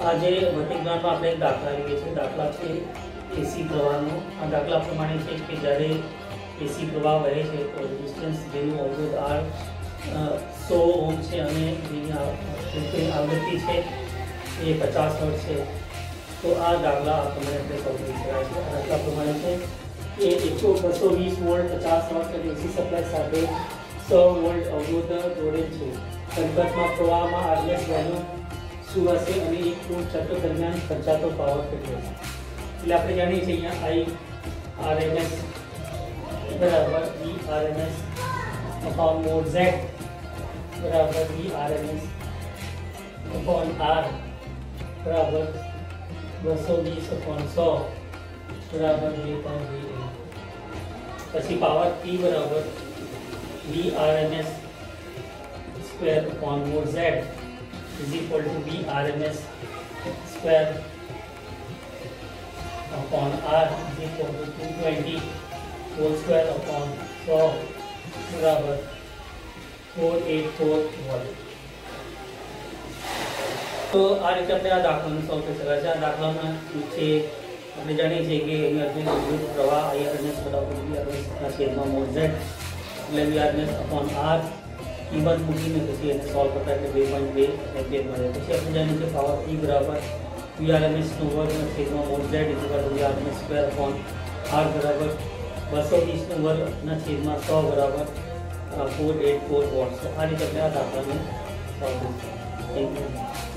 આજે વર્તમાનમાં આપણે એક દાખલા લઈએ છીએ. દાખલા છે એસી પ્રવાહનો. આ દાખલા પ્રમાણે છે કે જ્યારે એસી પ્રવાહ વહે છે તો રેઝિસ્ટન્સ જેનું અવરોધ R 100 ઓહમ છે અને જેની આવૃત્તિ છે એ 50 હર્ટ્ઝ છે. તો આ દાખલા આ પ્રમાણે આપણે સોલ્વ કરી શકાય છે. આ દાખલા પ્રમાણે છે કે 220 વોલ્ટ 50 હર્ટ્ઝ અને એસી સપ્લાય સાથે 100 વોલ્ટ અવરોધ જોડેલ છે. સંપર્કમાં પ્રવાહમાં RMS વેલ્યુ શું હશે અને એક પૂર્ણ ચક્ર દરમિયાન ખર્ચાતો પાવર કેટલો છે. એટલે આપણે જાણીએ છીએ અહીંયા IRMS બરાબર VRMS અપોન મોડ Z બરાબર VRMS અપોન R બરાબર 220 અપોન 100 બરાબર 2.2. પછી પાવર P બરાબર VRMS square upon mod Z is equal to VRMS square upon R is equal to 220 whole square upon 100 बराबर 484 वोल्ट. तो આ રીતે આપણે આ દાખલાને સોલ્વ કરી શકાય છે. આ દાખલામાં છે આપણે જાણીએ છીએ કે અહીંયા વિદ્યુત પ્રવાહ IRMS બરાબર VRMS ના છેદમાં મોડ Z એટલે VRMS upon R કિંમત મૂકીને પછી એને સોલ્વ કરતા એટલે 2.2 એમ્પિયર મળે. પછી આપણે જાણીએ છીએ પાવર P બરાબર VRMS નો વર્ગના છેદમાં mod Z VRMS square upon R બરાબર 220 નો વર્ગના છેદમાં 100 બરાબર 484 વોટ. આ રીતે આપણે આ દાખલાને સોલ્વ કરીશું. Thank you.